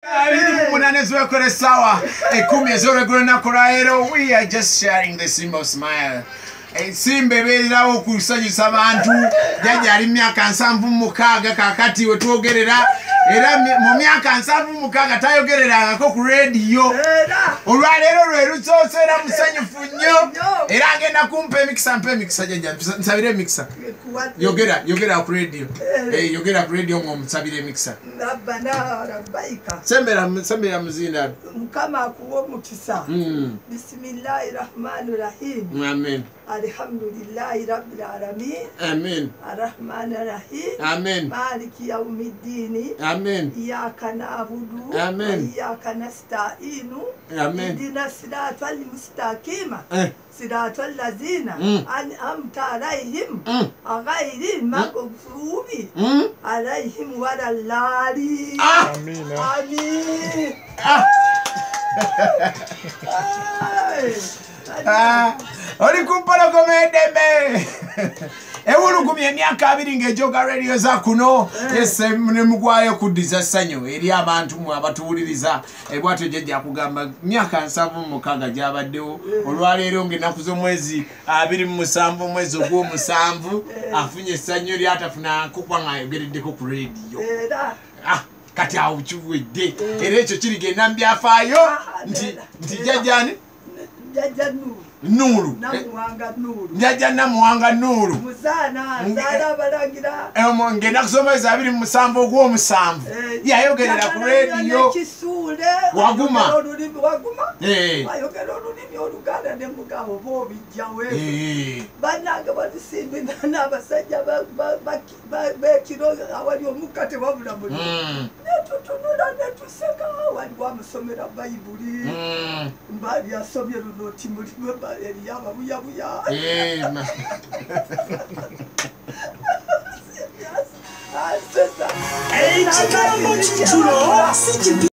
We are just sharing the Simba smile. Simbe beerawo kusanyusa abantu jaja ali myaka 76 kakati wetwogerera era mu myaka 76 tayogererangako ku radio olwaleero lwe lusoosera musanyufu nnyo era agenda kumpa emikisa jaja nsabire emikisa yogera ku radio yogera ku radio ng'omusabire emikisa sembera muzinda mukama akuwa omukisa bismillahirrahmanirrahim amen alhamdulillahi rabbil alamin amen arrahmanir rahim amen maliki yawmiddin amen iyyaka na'budu amen wa iyyaka nasta'in amen ihdinas siratal mustaqim siratal ladzina an'amta alaihim ghayril maghdubi alaihim waladdallin amin amin Oli kumpala komedeme ewulugumye emyaka 2 ng'ejoga radio za kuno ese ne mugwayo kuddiza ssanyu eri abantu mu abatuwuliriza ebwatyo jjajja kugamba myaka 76 gyabaddewo olwaleero ng'ennaku z'omwezi 27 mwezi ogw'omusanvu afunye essanyu eri atafuna kupwa ng'ayogereddeko ku radio kati awo kiwedde era ekyo kirigenda mu byafaayo nti jjajjani Nuru Njaja Namuwanga Nuru Muzana Zara Balangira ngenda kusomeza 27 ogw'omusanvu yayogerera ku radio Waguma ayogera olulimi Oluganda ne mugabo bo bijjawe bananga balisimbi n'abasajja bekiro awali omukate wabula buli netutunula netuseka wali wamusomera bayibuli mbali yasomye lunoti mulimu Eliaba buya buya. Hey,